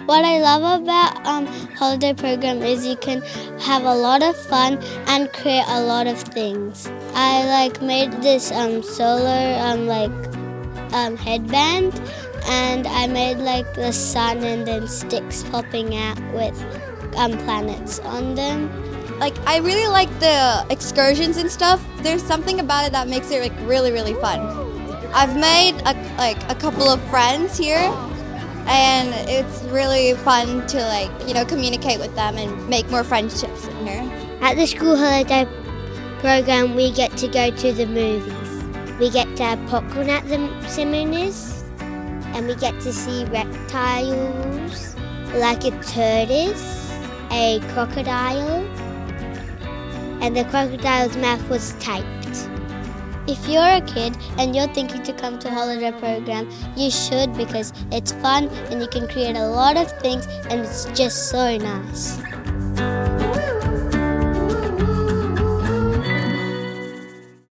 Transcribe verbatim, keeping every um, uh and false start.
What I love about um, holiday program is you can have a lot of fun and create a lot of things. I like made this um, solar um, like um, headband, and I made like the sun and then sticks popping out with um, planets on them. Like, I really like the excursions and stuff. There's something about it that makes it like really, really fun. I've made a, like a couple of friends here, and it's really fun to like you know communicate with them and make more friendships in here. At the school holiday program, we get to go to the movies. We get to have popcorn at the cinemas, and we get to see reptiles like a tortoise, a crocodile, and the crocodile's mouth was taped. If you're a kid and you're thinking to come to a holiday program, you should, because it's fun and you can create a lot of things and it's just so nice.